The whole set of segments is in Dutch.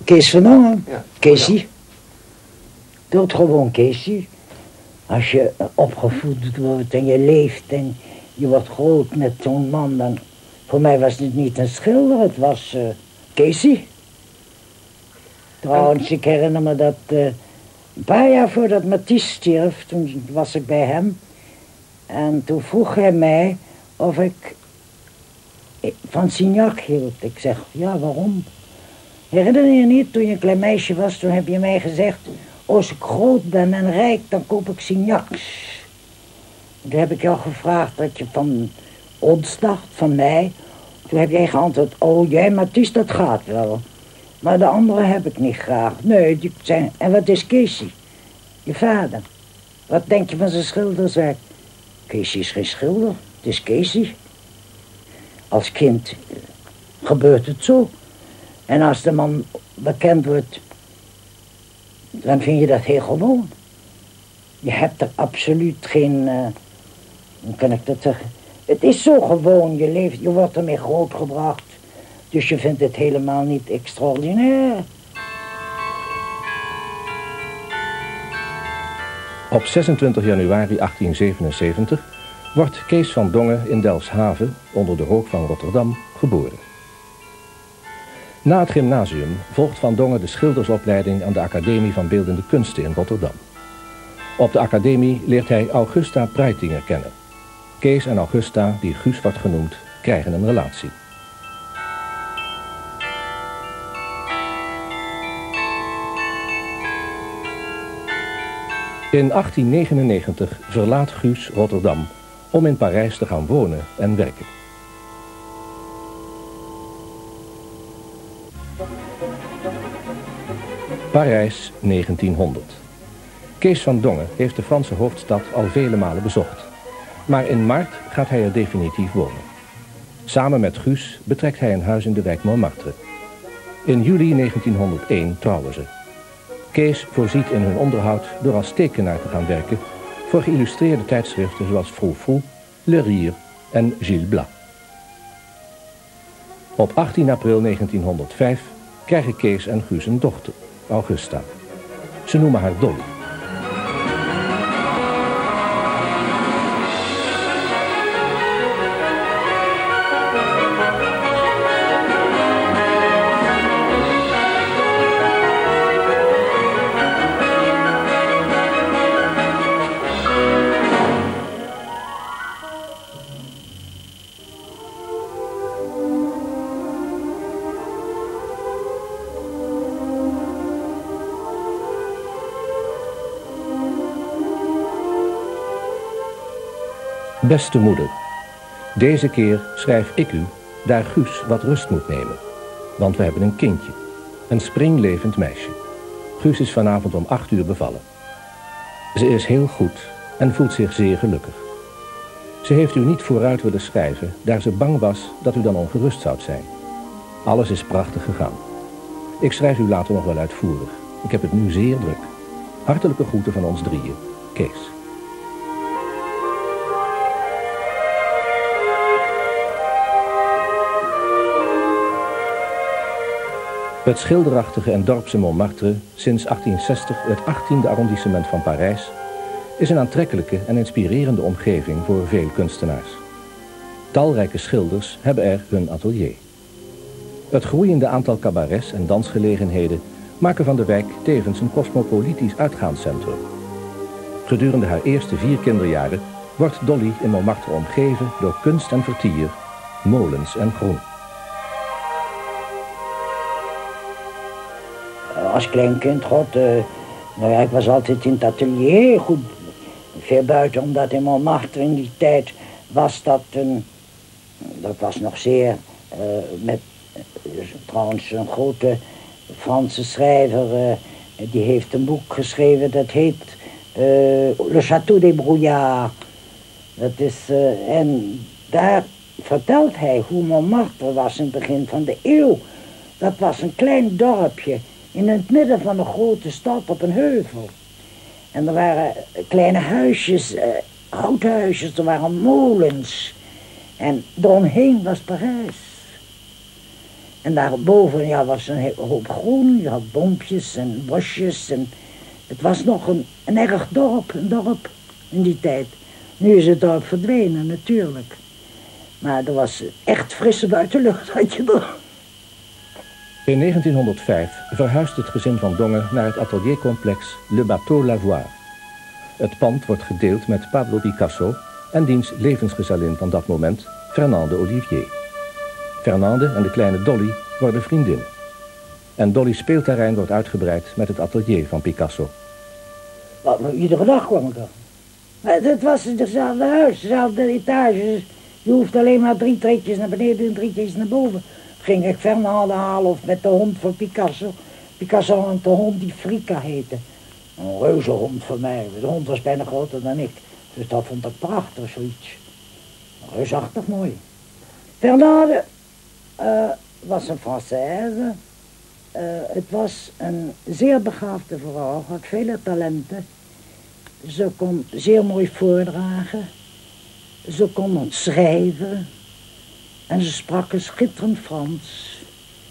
Kees van Dongen. Ja. Keesie. Doet gewoon Keesie. Als je opgevoed wordt en je leeft en je wordt groot met zo'n man, dan... Voor mij was het niet een schilder, het was Keesie. Trouwens, ik herinner me dat een paar jaar voordat Mathies stierf, toen was ik bij hem. En toen vroeg hij mij of ik van Signac hield. Ik zeg, ja, waarom? Herinner je niet, toen je een klein meisje was, toen heb je mij gezegd... Als ik groot ben en rijk, dan koop ik Signacs. Toen heb ik jou gevraagd dat je van ons dacht, van mij. Toen heb jij geantwoord, oh jij Mathies, dat gaat wel. Maar de anderen heb ik niet graag. Nee, die zijn... En wat is Keesie? Je vader. Wat denk je van zijn schilderswerk? Keesie is geen schilder, het is Keesie. Als kind gebeurt het zo. En als de man bekend wordt, dan vind je dat heel gewoon. Je hebt er absoluut geen... hoe kan ik dat zeggen? Het is zo gewoon, je leeft, je wordt ermee grootgebracht. Dus je vindt het helemaal niet extraordinair. Op 26 januari 1877 wordt Kees van Dongen in Delfshaven, onder de rook van Rotterdam, geboren. Na het gymnasium volgt Van Dongen de schildersopleiding aan de Academie van Beeldende Kunsten in Rotterdam. Op de academie leert hij Augusta Preitinger kennen. Kees en Augusta, die Guus wordt genoemd, krijgen een relatie. In 1899 verlaat Guus Rotterdam om in Parijs te gaan wonen en werken. Parijs 1900. Kees van Dongen heeft de Franse hoofdstad al vele malen bezocht. Maar in maart gaat hij er definitief wonen. Samen met Guus betrekt hij een huis in de wijk Montmartre. In juli 1901 trouwen ze. Kees voorziet in hun onderhoud door als tekenaar te gaan werken voor geïllustreerde tijdschriften zoals Frou Frou, Le Rire en Gil Blas. Op 18 april 1905 krijgen Kees en Guus een dochter, Augusta. Ze noemen haar Dolly. Beste moeder, deze keer schrijf ik u daar Guus wat rust moet nemen. Want we hebben een kindje, een springlevend meisje. Guus is vanavond om 8 uur bevallen. Ze is heel goed en voelt zich zeer gelukkig. Ze heeft u niet vooruit willen schrijven, daar ze bang was dat u dan ongerust zoudt zijn. Alles is prachtig gegaan. Ik schrijf u later nog wel uitvoerig. Ik heb het nu zeer druk. Hartelijke groeten van ons drieën. Kees. Het schilderachtige en dorpse Montmartre, sinds 1860 het 18e arrondissement van Parijs, is een aantrekkelijke en inspirerende omgeving voor veel kunstenaars. Talrijke schilders hebben er hun atelier. Het groeiende aantal cabarets en dansgelegenheden maken van de wijk tevens een cosmopolitisch uitgaanscentrum. Gedurende haar eerste 4 kinderjaren wordt Dolly in Montmartre omgeven door kunst en vertier, molens en groen. Als klein kind, nou ja, ik was altijd in het atelier, goed, veel buiten, omdat in Montmartre in die tijd was dat was nog zeer, met trouwens een grote Franse schrijver, die heeft een boek geschreven, dat heet Le Château des Brouillards. Dat is, en daar vertelt hij hoe Montmartre was in het begin van de eeuw. Dat was een klein dorpje in het midden van een grote stad op een heuvel. En er waren kleine huisjes, houthuisjes, er waren molens. En eromheen was Parijs. En daarboven ja, was een hoop groen. Je had boompjes en bosjes. En het was nog een erg dorp, een dorp in die tijd. Nu is het dorp verdwenen, natuurlijk. Maar er was echt frisse buitenlucht, had je er. In 1905 verhuist het gezin van Dongen naar het ateliercomplex Le Bateau Lavoir. Het pand wordt gedeeld met Pablo Picasso en diens levensgezellin van dat moment, Fernande Olivier. Fernande en de kleine Dolly worden vriendinnen. En Dolly's speelterrein wordt uitgebreid met het atelier van Picasso. Iedere dag kwam ik er. Maar het was hetzelfde huis, dezelfde etages. Je hoeft alleen maar 3 treetjes naar beneden en 3 treetjes naar boven. Ging ik Fernande halen of met de hond van Picasso. Picasso had de hond die Frika heette. Een reuze hond voor mij. De hond was bijna groter dan ik. Dus dat vond ik prachtig, zoiets. Reusachtig mooi. Fernande was een Française. Het was een zeer begaafde vrouw, had vele talenten. Ze kon zeer mooi voordragen. Ze kon schrijven. En ze sprak een schitterend Frans.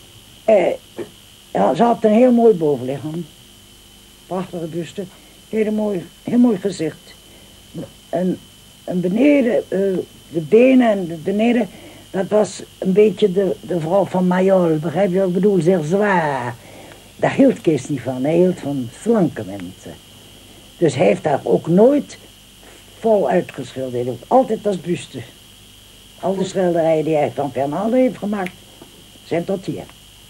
Ja, ze had een heel mooi bovenlichaam. Prachtige buste. Heel mooi gezicht. En beneden, de benen en beneden, dat was een beetje de vrouw van Mayol. Begrijp je wat ik bedoel? Zeer zwaar. Daar hield Kees niet van. Hij hield van slanke mensen. Dus hij heeft daar ook nooit vol uitgeschilderd. Hij heeft altijd als buste. Al de schilderijen die hij van Fernande heeft gemaakt, zijn tot hier.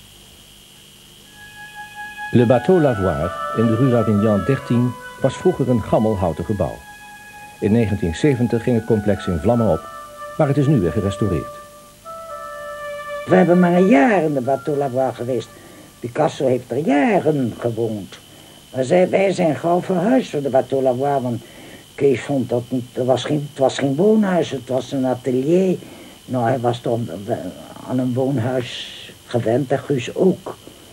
Le Bateau Lavoir in de Rue Ravignan 13 was vroeger een gammel houten gebouw. In 1970 ging het complex in vlammen op, maar het is nu weer gerestaureerd. We hebben maar een jaar in de Bateau Lavoir geweest. Picasso heeft er jaren gewoond. Maar wij zijn gauw verhuisd voor de Bateau Lavoir, want Kees vond dat niet, het was geen woonhuis, het was een atelier. Nou, hij was toch aan een woonhuis gewend en Guus ook.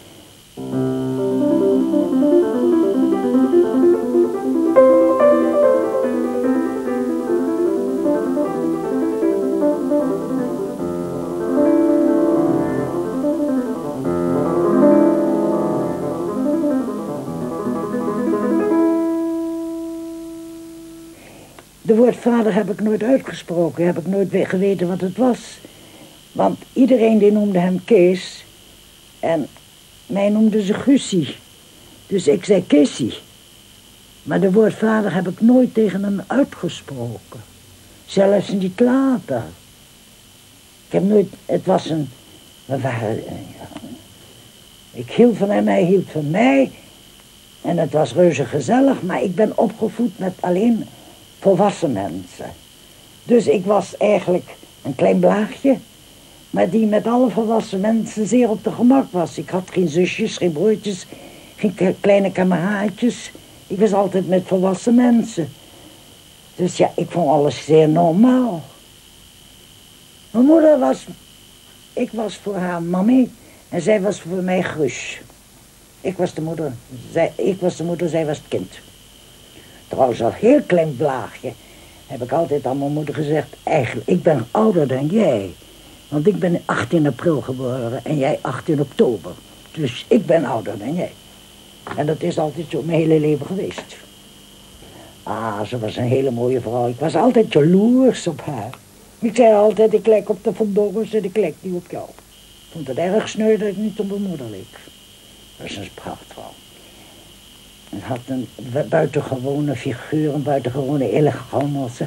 De woord vader heb ik nooit uitgesproken, heb ik nooit geweten wat het was. Want iedereen die noemde hem Kees en mij noemde ze Gussie. Dus ik zei Keesie. Maar de woord vader heb ik nooit tegen hem uitgesproken. Zelfs niet later. Ik heb nooit, het was een, we waren, ik hield van hem, hij hield van mij. En het was reuze gezellig, maar ik ben opgevoed met alleen volwassen mensen. Dus ik was eigenlijk een klein blaagje, maar die met alle volwassen mensen zeer op de gemak was. Ik had geen zusjes, geen broertjes, geen kleine kameraadjes. Ik was altijd met volwassen mensen. Dus ja, ik vond alles zeer normaal. Mijn moeder was, ik was voor haar mammy en zij was voor mij Guus. Ik was de moeder, zij was het kind. Trouwens, al heel klein blaagje heb ik altijd aan mijn moeder gezegd, eigenlijk, ik ben ouder dan jij. Want ik ben 18 april geboren en jij 18 oktober. Dus ik ben ouder dan jij. En dat is altijd zo mijn hele leven geweest. Ah, ze was een hele mooie vrouw. Ik was altijd jaloers op haar. Ik zei altijd, ik lijk op de Van Dongens en ik lijk niet op jou. Ik vond het erg sneu dat ik niet op mijn moeder leek. Dat is een prachtvrouw. Ze had een buitengewone figuur, een buitengewone elegance.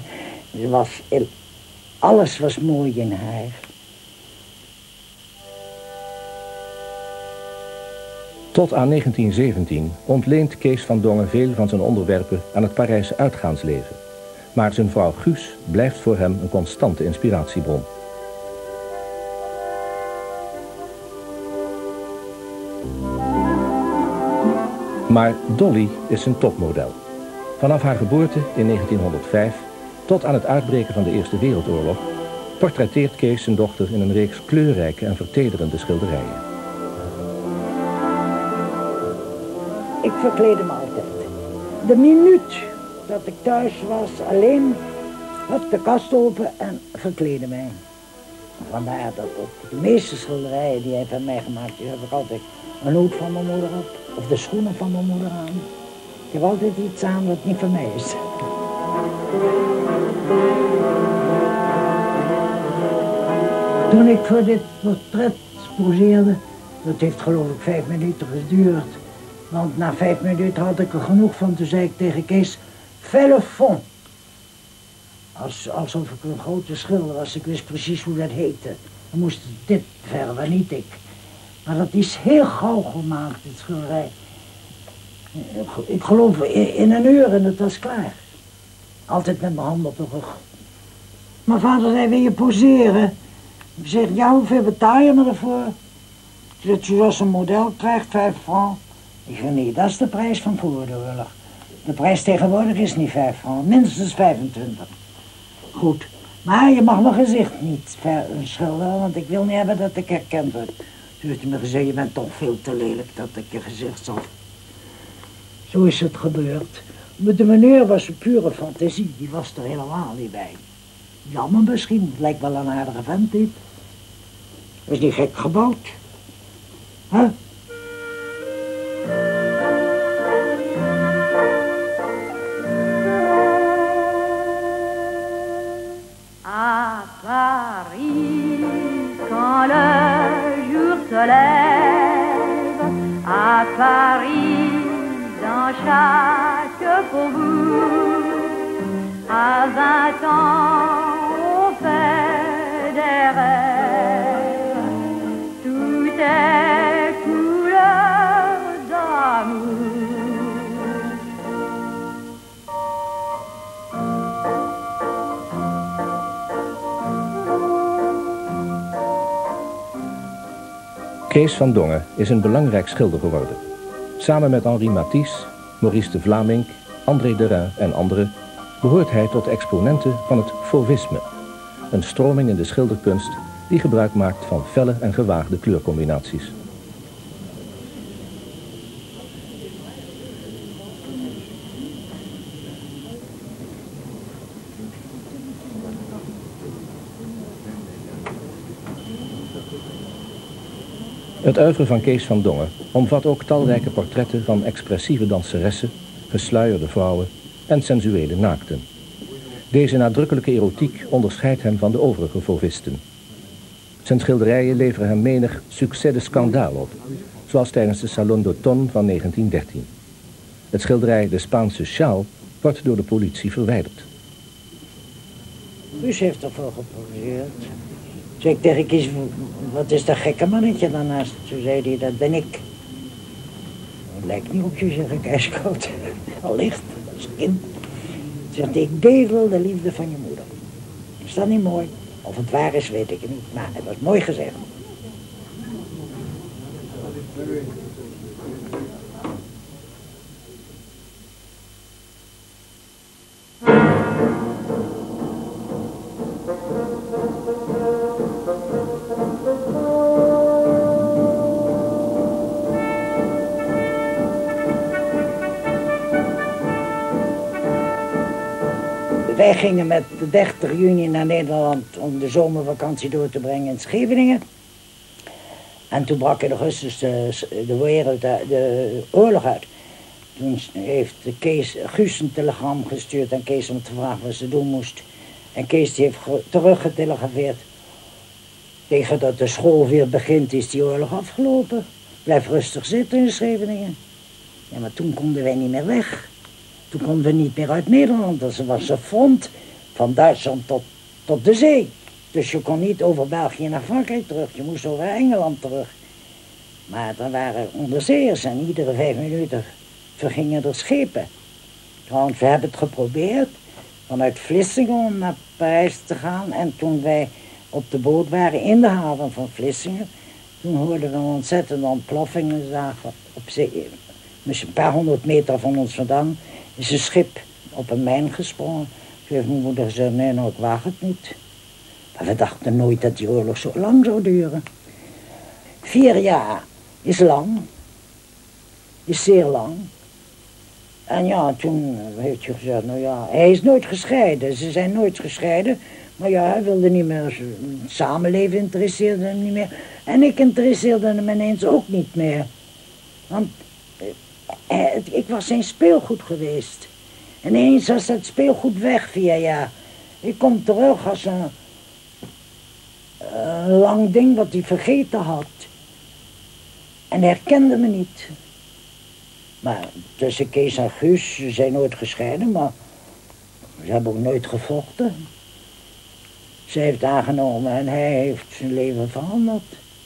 Alles was mooi in haar. Tot aan 1917 ontleent Kees van Dongen veel van zijn onderwerpen aan het Parijse uitgaansleven. Maar zijn vrouw Guus blijft voor hem een constante inspiratiebron. Maar Dolly is een topmodel. Vanaf haar geboorte in 1905 tot aan het uitbreken van de Eerste Wereldoorlog portretteert Kees zijn dochter in een reeks kleurrijke en vertederende schilderijen. Ik verkleedde me altijd. De minuut dat ik thuis was, alleen, had de kast open en verkleedde mij. Vandaar dat op de meeste schilderijen die hij van mij gemaakt heeft, heb ik altijd een hoed van mijn moeder op. Of de schoenen van mijn moeder aan. Ik heb altijd iets aan wat niet van mij is. Toen ik voor dit portret poseerde, dat heeft geloof ik 5 minuten geduurd. Want na 5 minuten had ik er genoeg van. Toen zei ik tegen Kees, felle fond. Alsof ik een grote schilder was. Ik wist precies hoe dat heette. Dan moest dit verven, niet ik. Maar dat is heel gauw gemaakt, dit schilderij. Ik geloof in een uur en het was klaar. Altijd met mijn handen op de rug. Mijn vader zei, wil je poseren? Ik zeg, ja, hoeveel betaal je me ervoor? Ik zeg, zoals een model krijgt, 5 francs. Ik zeg, nee, dat is de prijs van voor de oorlog. De prijs tegenwoordig is niet 5 francs, minstens 25. Goed, maar je mag mijn gezicht niet schilderen, want ik wil niet hebben dat ik herkend word. Toen heeft hij me gezegd, je bent toch veel te lelijk dat ik je gezicht zal. Zo is het gebeurd. Met de meneer was een pure fantasie, die was er helemaal niet bij. Jammer misschien, het lijkt wel een aardige vent dit. Is niet gek gebouwd. Huh? À Paris, quand le jour se lève, à Paris, dans chaque faubourg, à 20 ans, on fait des rêves, tout est couleur d'amour. Kees van Dongen is een belangrijk schilder geworden. Samen met Henri Matisse, Maurice de Vlamingh, André Derain en anderen behoort hij tot de exponenten van het fauvisme. Een stroming in de schilderkunst die gebruik maakt van felle en gewaagde kleurcombinaties. Het oeuvre van Kees van Dongen omvat ook talrijke portretten van expressieve danseressen, gesluierde vrouwen en sensuele naakten. Deze nadrukkelijke erotiek onderscheidt hem van de overige fauvisten. Zijn schilderijen leveren hem menig succes de scandale op, zoals tijdens de Salon d'Automne van 1913. Het schilderij De Spaanse Sjaal wordt door de politie verwijderd. Dus heeft ervoor geprobeerd. Zeg ik tegen Kees, wat is dat gekke mannetje daarnaast? Toen zei hij, dat ben ik. Het lijkt niet op je, zeg ik, ijskoud. Allicht, als kind. Zegt hij, ik bedel de liefde van je moeder. Is dat niet mooi? Of het waar is, weet ik niet, maar het was mooi gezegd. Wij gingen met de 30 juni naar Nederland om de zomervakantie door te brengen in Scheveningen. En toen brak in augustus de oorlog uit. Toen heeft Guus een telegram gestuurd aan Kees om te vragen wat ze doen moest. En Kees die heeft teruggetelegrafeerd. Tegen dat de school weer begint is die oorlog afgelopen. Blijf rustig zitten in Scheveningen. Ja, maar toen konden wij niet meer weg. Toen konden we niet meer uit Nederland. Dat was een front van Duitsland tot de zee. Dus je kon niet over België naar Frankrijk terug. Je moest over Engeland terug. Maar er waren onderzeeërs en iedere 5 minuten vergingen er schepen. Trouwens, we hebben het geprobeerd vanuit Vlissingen om naar Parijs te gaan. En toen wij op de boot waren in de haven van Vlissingen, toen hoorden we een ontzettende ontploffing en zagen op zee. Dus een paar 100 meter van ons vandaan is een schip op een mijn gesprongen. Toen heeft mijn moeder gezegd, nee, nou, ik waag het niet. Maar we dachten nooit dat die oorlog zo lang zou duren. 4 jaar is lang. Is zeer lang. En ja, toen heeft je gezegd, nou ja, hij is nooit gescheiden. Ze zijn nooit gescheiden. Maar ja, hij wilde niet meer, het samenleven interesseerde hem niet meer. En ik interesseerde hem ineens ook niet meer. Want ik was zijn speelgoed geweest. En ineens was dat speelgoed weg 4 jaar. Ik kom terug als een lang ding wat hij vergeten had. En hij herkende me niet. Maar tussen Kees en Guus, ze zijn nooit gescheiden, maar ze hebben ook nooit gevochten. Ze heeft aangenomen en hij heeft zijn leven veranderd.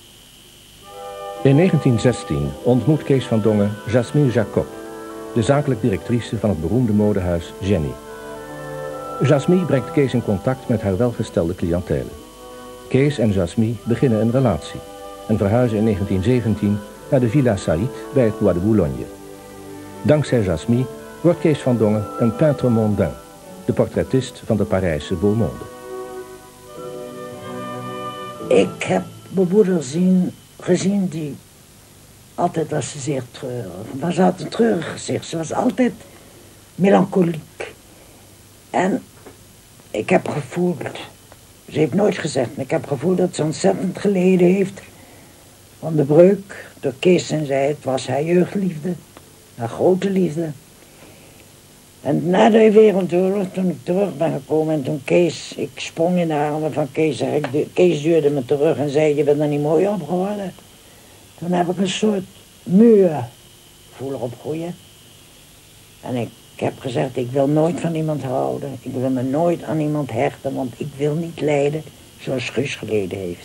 In 1916 ontmoet Kees van Dongen Jasmine Jacob, de zakelijk directrice van het beroemde modehuis Jenny. Jasmine brengt Kees in contact met haar welgestelde cliëntele. Kees en Jasmine beginnen een relatie en verhuizen in 1917 naar de Villa Saïd bij het Bois de Boulogne. Dankzij Jasmine wordt Kees van Dongen een peintre mondain, de portrettist van de Parijse beau monde. Ik heb mijn moeder gezien die altijd was ze zeer treurig. Maar ze had een treurig gezicht. Ze was altijd melancholiek. En ik heb gevoeld, ze heeft nooit gezegd, maar ik heb gevoeld dat ze ontzettend geleden heeft van de breuk door Kees en zij. Het was haar jeugdliefde, haar grote liefde. En na de Wereldoorlog, toen ik terug ben gekomen en toen Kees, ik sprong in de armen van Kees. Kees duwde me terug en zei, je bent er niet mooi op geworden. Toen heb ik een soort muur voelen opgroeien. En ik heb gezegd, ik wil nooit van iemand houden. Ik wil me nooit aan iemand hechten, want ik wil niet lijden zoals Guus geleden heeft.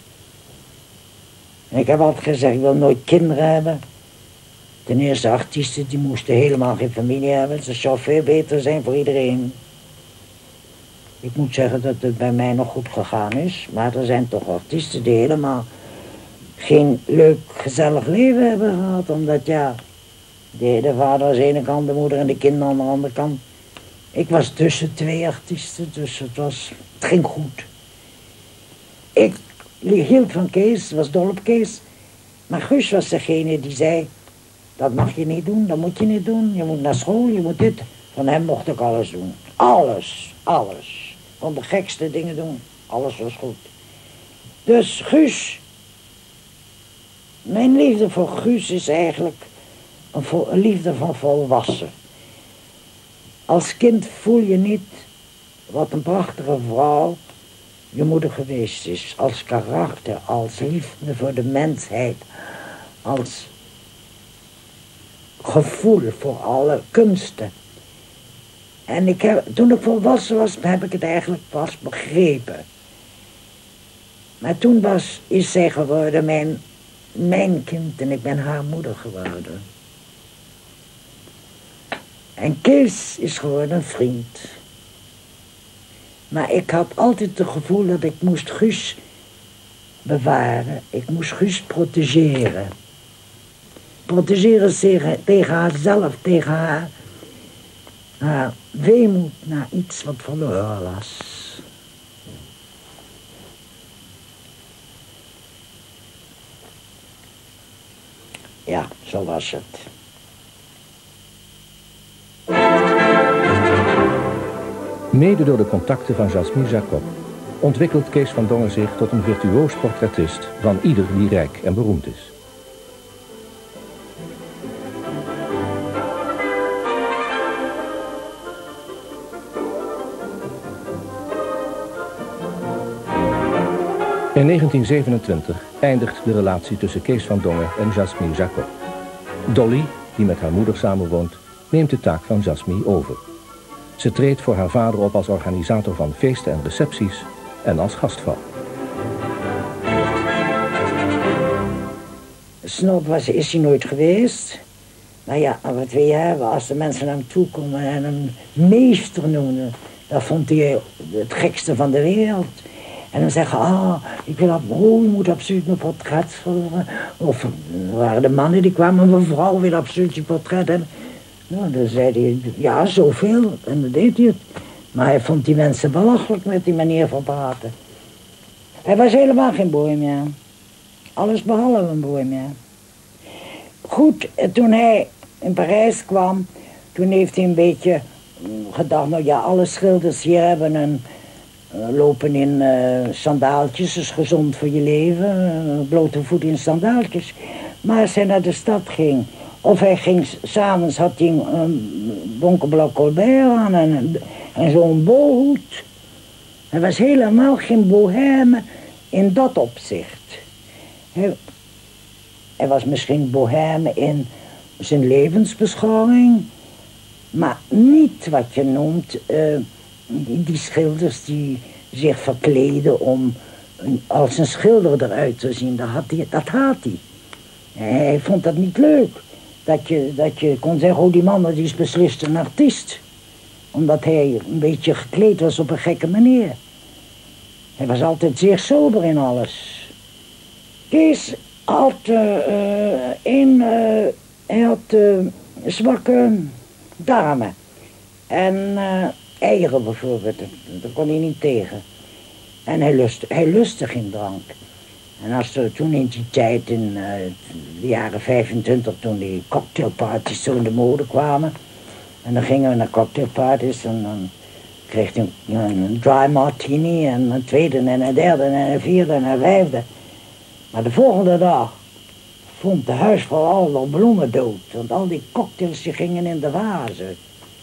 En ik heb altijd gezegd, ik wil nooit kinderen hebben. Ten eerste, artiesten die moesten helemaal geen familie hebben. Dat zou veel beter zijn voor iedereen. Ik moet zeggen dat het bij mij nog goed gegaan is. Maar er zijn toch artiesten die helemaal geen leuk, gezellig leven hebben gehad. Omdat ja, de vader aan de ene kant, de moeder en de kinderen aan de andere kant. Ik was tussen 2 artiesten, dus het ging goed. Ik hield van Kees, was dol op Kees. Maar Guus was degene die zei, dat mag je niet doen, dat moet je niet doen. Je moet naar school, je moet dit. Van hem mocht ik alles doen. Alles, alles. Van de gekste dingen doen. Alles was goed. Dus Guus, mijn liefde voor Guus is eigenlijk een liefde van volwassen. Als kind voel je niet wat een prachtige vrouw je moeder geweest is. Als karakter, als liefde voor de mensheid, als gevoel voor alle kunsten. En toen ik volwassen was, heb ik het eigenlijk pas begrepen. Maar toen is zij geworden mijn kind en ik ben haar moeder geworden. En Kees is geworden een vriend. Maar ik had altijd het gevoel dat ik moest Guus bewaren. Ik moest Guus protégeren. Protégeren tegen haarzelf, tegen haar weemoed naar iets wat verloren was. Ja, zo was het. Mede door de contacten van Jasmine Jacob ontwikkelt Kees van Dongen zich tot een virtuoos portrettist van ieder die rijk en beroemd is. In 1927 eindigt de relatie tussen Kees van Dongen en Jasmine Jacob. Dolly, die met haar moeder samenwoont, neemt de taak van Jasmine over. Ze treedt voor haar vader op als organisator van feesten en recepties en als gastvrouw. Snob is hij nooit geweest. Maar ja, over 2 jaar, als de mensen naar hem toe komen en hem meester noemen, dat vond hij het gekste van de wereld. En dan zeggen, ik wil je moet absoluut mijn portret voeren. Of er waren de mannen die kwamen, mevrouw wil absoluut je portret hebben. Nou, dan zei hij, ja, zoveel. En dan deed hij het. Maar hij vond die mensen belachelijk met die manier van praten. Hij was helemaal geen bohemiaan. Alles behalve een bohemiaan. Goed, toen hij in Parijs kwam, toen heeft hij een beetje gedacht, nou ja, alle schilders hier hebben een lopen in sandaaltjes is gezond voor je leven. Blote voet in sandaaltjes. Maar als hij naar de stad ging, of hij ging, s'avonds had hij een bonkenblauw colbert aan en zo'n bolhoed. Hij was helemaal geen bohème in dat opzicht. Hij was misschien bohème in zijn levensbeschouwing, maar niet wat je noemt die schilders die zich verkleden om als een schilder eruit te zien. Dat had hij. Hij vond dat niet leuk. Dat je kon zeggen, oh die man die is beslist een artiest. Omdat hij een beetje gekleed was op een gekke manier. Hij was altijd zeer sober in alles. Kees had hij had zwakke darmen. En eieren bijvoorbeeld, daar kon hij niet tegen. En hij lustte geen drank. En als er toen in die tijd, in de jaren 25, toen die cocktailparties zo in de mode kwamen. En dan gingen we naar cocktailparties en dan kreeg hij een dry martini en een tweede en een derde en een vierde en een vijfde. Maar de volgende dag vond de huisvrouw al bloemen dood. Want al die cocktails die gingen in de vazen.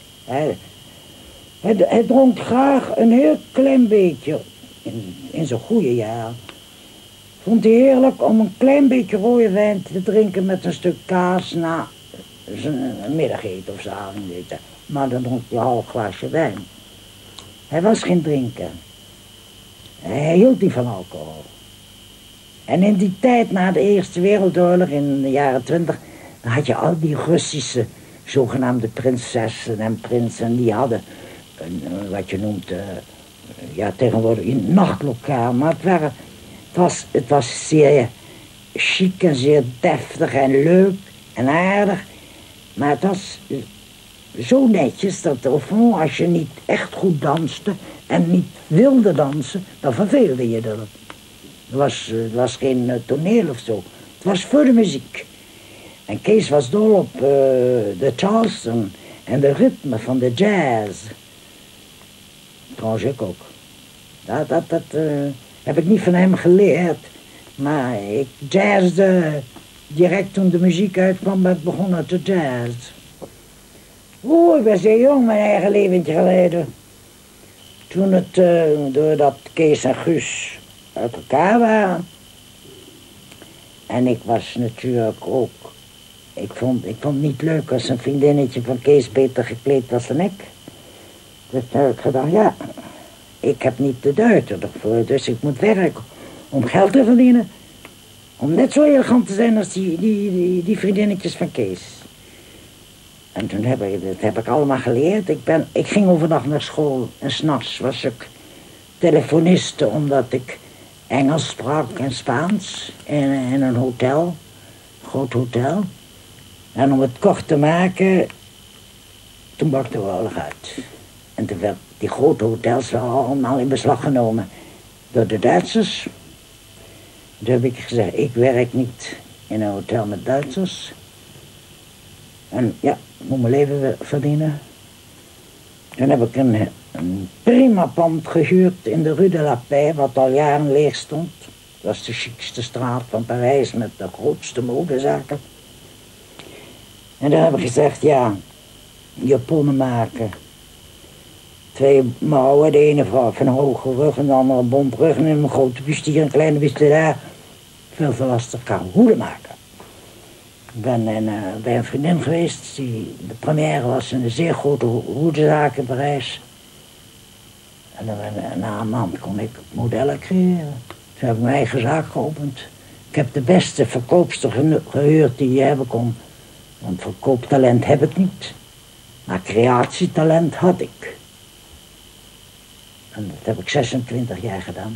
Hij dronk graag een heel klein beetje, in zijn goede jaar. Vond hij heerlijk om een klein beetje rode wijn te drinken met een stuk kaas na zijn middageten of zijn avondeten. Maar dan dronk hij een half glaasje wijn. Hij was geen drinker. Hij hield niet van alcohol. En in die tijd na de Eerste Wereldoorlog, in de jaren 20, dan had je al die Russische zogenaamde prinsessen en prinsen. Die hadden, wat je noemt, tegenwoordig een nachtlokaal. Maar het was zeer chic en zeer deftig en leuk en aardig. Maar het was zo netjes dat als je niet echt goed danste en niet wilde dansen, dan verveelde je er. Het was geen toneel of zo. Het was voor de muziek. En Kees was dol op de Charleston en de ritme van de jazz. Trouwens ik ook. Dat heb ik niet van hem geleerd. Maar ik jazzde direct toen de muziek uitkwam, ben ik begonnen te jazz. Ik ben zeer jong mijn eigen leventje geleden. Toen doordat Kees en Guus uit elkaar waren. En ik was natuurlijk ook, ik vond het niet leuk als een vriendinnetje van Kees beter gekleed was dan ik. Dus toen heb ik gedacht, ja, ik heb niet de duiten ervoor, dus ik moet werken om geld te verdienen. Om net zo elegant te zijn als die vriendinnetjes van Kees. En toen heb ik allemaal geleerd. Ik ging overdag naar school en 's nachts was ik telefoniste omdat ik Engels sprak en Spaans in een hotel, een groot hotel. En om het kort te maken, toen brak de oorlog uit. En toen werd die grote hotels wel allemaal in beslag genomen door de Duitsers. Toen heb ik gezegd, ik werk niet in een hotel met Duitsers. En ja, ik moet mijn leven verdienen. Toen heb ik een prima pand gehuurd in de Rue de la Paix, wat al jaren leeg stond. Dat was de chicste straat van Parijs met de grootste modezaken. En daar heb ik gezegd, ja, japonnen maken. 2 mouwen, de ene van een hoge rug en de andere een bont rug en een grote buste hier, een kleine buste daar. Veel te lastig kan hoeden maken. Ik ben bij een vriendin geweest, de première was in een zeer grote hoedenzaak in Parijs. En na een maand kon ik modellen creëren. Toen heb ik mijn eigen zaak geopend. Ik heb de beste verkoopster gehuurd die je hebben kon. Want verkooptalent heb ik niet. Maar creatietalent had ik. En dat heb ik 26 jaar gedaan.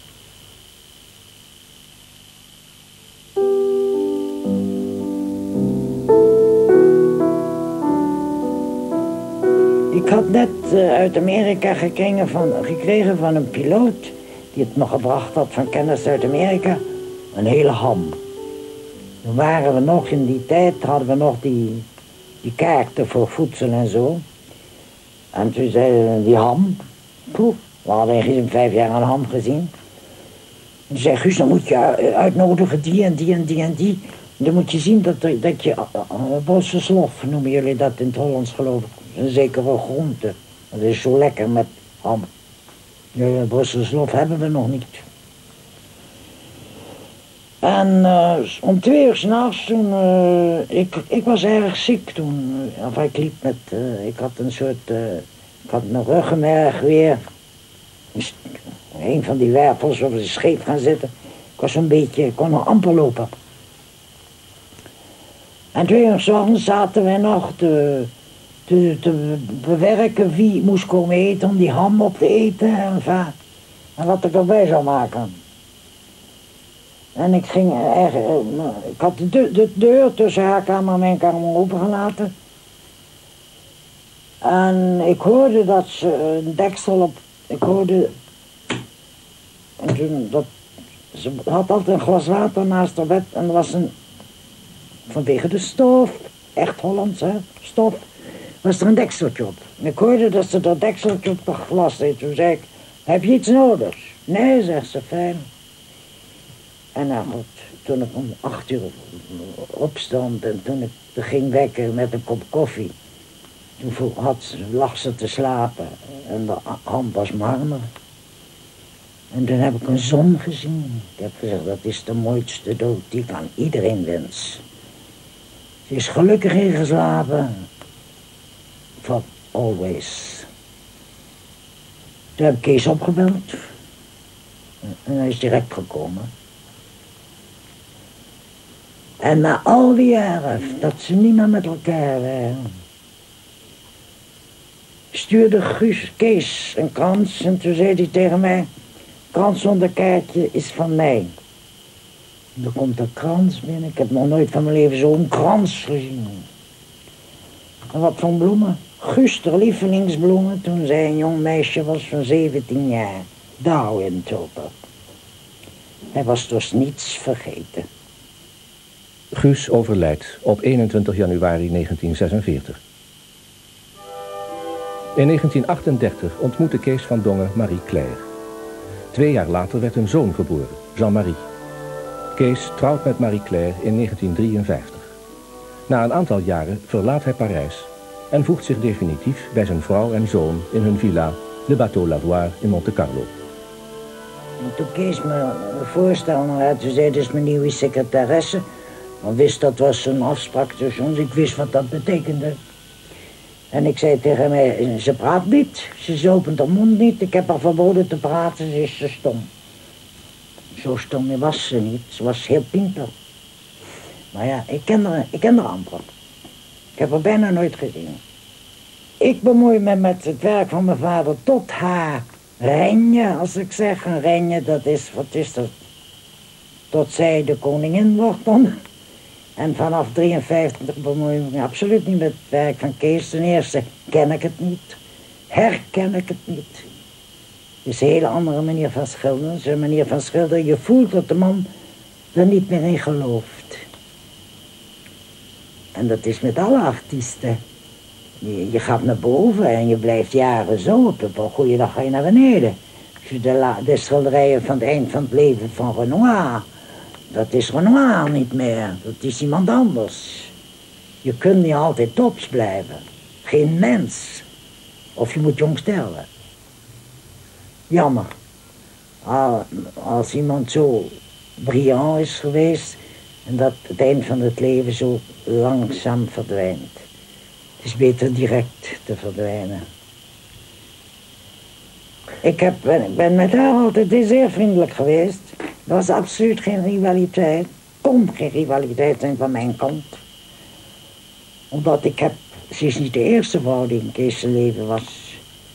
Ik had net uit Amerika gekregen van een piloot die het me gebracht had van kennis uit Amerika, een hele ham. Toen waren we nog in die tijd, hadden we nog die kaarten voor voedsel en zo. En toen zeiden we, die ham, poeh, We hadden in 5 jaar een ham gezien. En zei Guus, dan moet je uitnodigen die en die en die en die. En dan moet je zien dat je bossenslof, noemen jullie dat in het Hollands geloof ik. Een zekere groente. Dat is zo lekker met ham. Bossenslof hebben we nog niet. En om 2 uur 's nachts toen, ik was erg ziek toen. Of ik liep met, ik had een soort, ik had mijn ruggenmerg weer. Een van die wervels op de scheep gaan zitten. Ik was een beetje, ik kon nog amper lopen. En 2 uur 's ochtends zaten wij nog te bewerken wie moest komen eten om die ham op te eten en wat ik erbij zou maken. En ik ging ik had de deur tussen haar kamer en mijn kamer opengelaten. En ik hoorde dat ze een deksel op, ik hoorde, en toen, ze had altijd een glas water naast haar bed en er was vanwege de stof, echt Hollands hè, stof, was er een dekseltje op. En ik hoorde dat ze dat dekseltje op het glas deed. Toen zei ik, heb je iets nodig? Nee, zegt ze, fijn. En nou goed, toen ik om 8 uur opstond en toen ik ging wekken met een kop koffie. Toen lag ze te slapen en de hand was marmer. En toen heb ik een zon gezien. Ik heb gezegd, dat is de mooiste dood die ik aan iedereen wens. Ze is gelukkig ingeslapen. For always. Toen heb ik Kees opgebeld. En hij is direct gekomen. En na al die jaren dat ze niet meer met elkaar waren, stuurde Kees een krans en toen zei hij tegen mij, krans zonder kaartje is van mij. En er komt een krans binnen, ik heb nog nooit van mijn leven zo'n krans gezien. En wat voor bloemen? Guus, de lievelingsbloemen, toen zij een jong meisje was van 17 jaar. Douw in Tulpen. Hij was dus niets vergeten. Guus overlijdt op 21 januari 1946. In 1938 ontmoette Kees van Dongen Marie Claire. 2 jaar later werd een zoon geboren, Jean-Marie. Kees trouwt met Marie Claire in 1953. Na een aantal jaren verlaat hij Parijs en voegt zich definitief bij zijn vrouw en zoon in hun villa, Le Bateau Lavoir in Monte Carlo. En toen Kees me een voorstel had, toen zei, dit is mijn nieuwe secretaresse. Ik wist dat was een afspraak tussen ons, ik wist wat dat betekende. En ik zei tegen mij, ze praat niet, ze opent haar mond niet, ik heb haar verboden te praten, ze is te stom. Zo stom was ze niet, ze was heel pinter. Maar ja, ik ken haar amper. Ik heb haar bijna nooit gezien. Ik bemoei me met het werk van mijn vader tot haar renje, als ik zeg. Een renje, dat is, wat is dat? Tot zij de koningin wordt dan. En vanaf 53 bemoei ik me absoluut niet met het werk van Kees. Ten eerste ken ik het niet, herken ik het niet. Het is een hele andere manier van schilderen. Het is een manier van schilderen, je voelt dat de man er niet meer in gelooft. En dat is met alle artiesten. Je gaat naar boven en je blijft jaren zo. Op een goede dag ga je naar beneden. Als je de schilderijen van het eind van het leven van Renoir. Dat is Renoir niet meer. Dat is iemand anders. Je kunt niet altijd tops blijven. Geen mens. Of je moet jong sterven. Jammer. Als iemand zo brillant is geweest. En dat het eind van het leven zo langzaam verdwijnt. Het is beter direct te verdwijnen. Ik ben met haar altijd zeer vriendelijk geweest. Er was absoluut geen rivaliteit. Kon geen rivaliteit zijn van mijn kant. Omdat ze is niet de eerste vrouw die in Kees' leven was.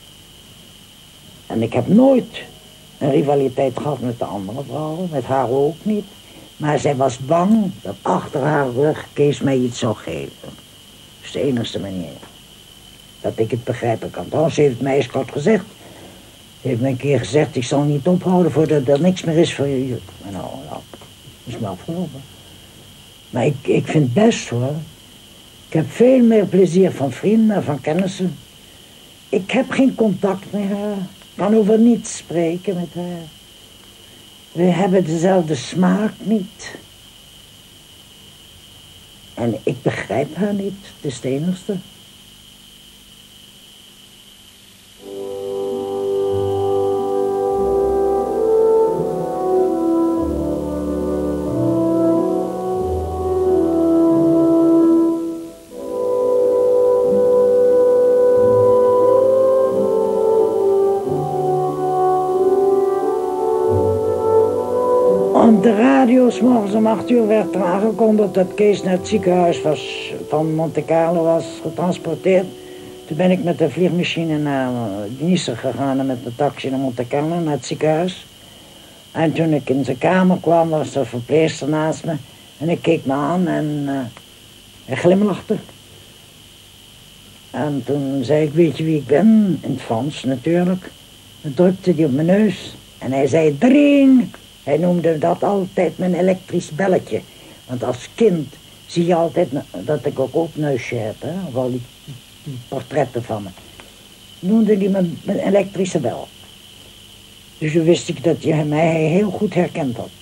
En ik heb nooit een rivaliteit gehad met de andere vrouwen. Met haar ook niet. Maar zij was bang dat achter haar rug Kees mij iets zou geven. Dat is de enige manier. Dat ik het begrijpen kan. Trouwens heeft het mij eens kort gezegd. Ze heeft me een keer gezegd, ik zal niet ophouden voordat er niks meer is voor je. Nou, dat is me afgelopen. Maar ik vind het best hoor. Ik heb veel meer plezier van vrienden, van kennissen. Ik heb geen contact met haar. kan over niets spreken met haar. We hebben dezelfde smaak niet. En ik begrijp haar niet, het is het enigste. Op de radio 's morgens om 8 uur werd er aangekondigd dat Kees naar het ziekenhuis van Monte Carlo was getransporteerd. Toen ben ik met de vliegmachine naar Nice gegaan en met de taxi naar Monte Carlo, naar het ziekenhuis. En toen ik in zijn kamer kwam, was er een verpleegster naast me. En ik keek me aan en hij glimlachte. En toen zei ik, weet je wie ik ben? In het Frans natuurlijk. Dan drukte hij op mijn neus en hij zei, dring! Hij noemde dat altijd mijn elektrisch belletje. Want als kind zie je altijd dat ik ook oopneusje heb. Hè? Of al die portretten van me. Noemde hij mijn elektrische bel. Dus toen wist ik dat hij mij heel goed herkend had.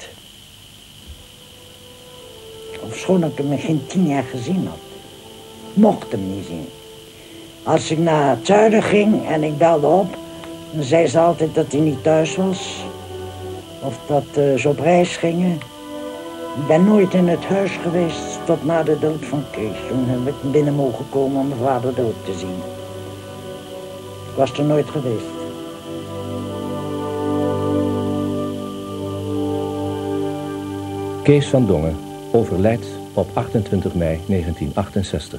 Ofschoon ik hem geen 10 jaar gezien had. Mocht hem niet zien. Als ik naar het zuiden ging en ik belde op, dan zei ze altijd dat hij niet thuis was. Of dat ze op reis gingen. Ik ben nooit in het huis geweest tot na de dood van Kees. Toen heb ik binnen mogen komen om mijn vader dood te zien. Ik was er nooit geweest. Kees van Dongen overlijdt op 28 mei 1968.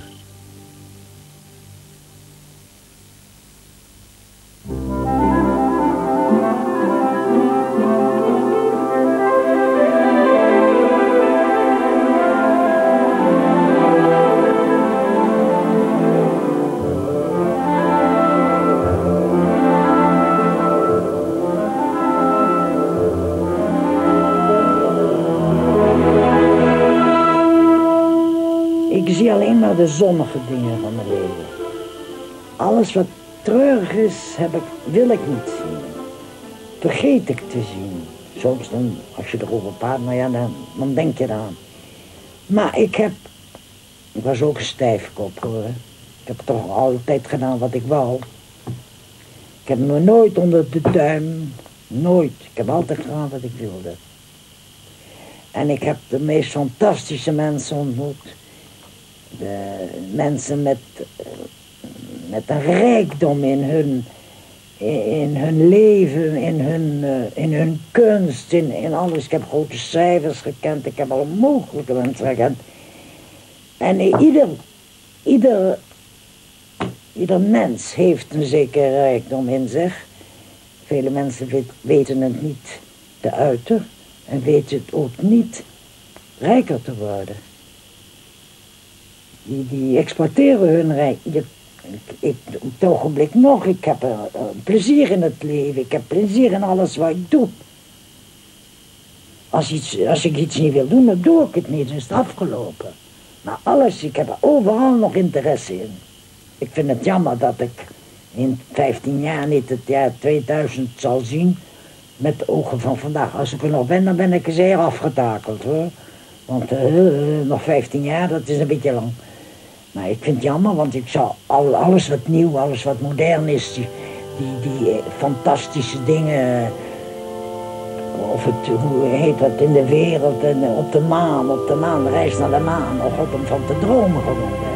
Ik zie alleen maar de zonnige dingen van mijn leven. Alles wat treurig is, wil ik niet zien. Vergeet ik te zien. Soms dan, als je erover praat, nou ja, dan denk je eraan. Maar ik was ook een stijfkop hoor. Ik heb toch altijd gedaan wat ik wou. Ik heb me nooit onder de duim, nooit. Ik heb altijd gedaan wat ik wilde. En ik heb de meest fantastische mensen ontmoet. De mensen met een rijkdom in hun leven, in hun kunst, in alles. Ik heb grote cijfers gekend, ik heb alle mogelijke mensen gekend. En ieder mens heeft een zekere rijkdom in zich. Vele mensen weten het niet te uiten en weten het ook niet rijker te worden. Die exporteren hun rijk. Op het ogenblik nog, ik heb plezier in het leven, ik heb plezier in alles wat ik doe. Als ik iets niet wil doen, dan doe ik het niet, dan is het afgelopen. Maar alles, ik heb er overal nog interesse in. Ik vind het jammer dat ik in 15 jaar niet het jaar 2000 zal zien met de ogen van vandaag. Als ik er nog ben, dan ben ik zeer afgetakeld hoor. Want nog 15 jaar, dat is een beetje lang. Maar ik vind het jammer, want ik zou alles wat nieuw, alles wat modern is, die fantastische dingen, hoe heet dat, in de wereld, en op de maan, reis naar de maan, of om van te dromen gewoon.